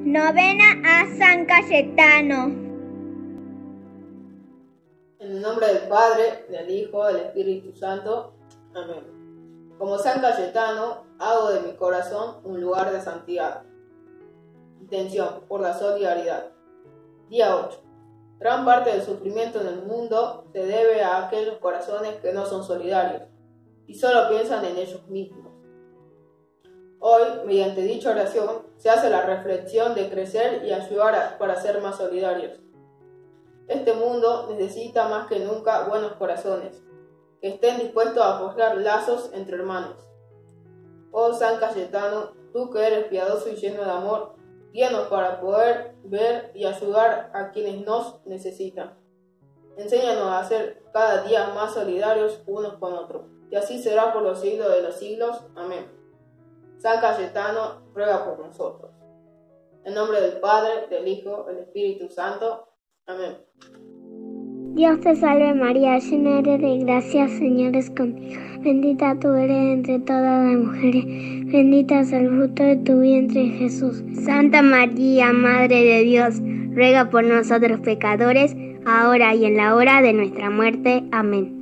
Novena a San Cayetano. En el nombre del Padre, del Hijo, del Espíritu Santo. Amén. Como San Cayetano, hago de mi corazón un lugar de santidad. Intención por la solidaridad. Día 8. Gran parte del sufrimiento en el mundo se debe a aquellos corazones que no son solidarios y solo piensan en ellos mismos. Hoy, mediante dicha oración, se hace la reflexión de crecer y ayudar para ser más solidarios. Este mundo necesita más que nunca buenos corazones, que estén dispuestos a forjar lazos entre hermanos. Oh San Cayetano, tú que eres piadoso y lleno de amor, guíanos para poder ver y ayudar a quienes nos necesitan. Enséñanos a ser cada día más solidarios unos con otros, y así será por los siglos de los siglos. Amén. San Cayetano, ruega por nosotros. En nombre del Padre, del Hijo, del Espíritu Santo. Amén. Dios te salve María, llena eres de gracia, Señor es contigo. Bendita tú eres entre todas las mujeres, bendito es el fruto de tu vientre Jesús. Santa María, Madre de Dios, ruega por nosotros pecadores, ahora y en la hora de nuestra muerte. Amén.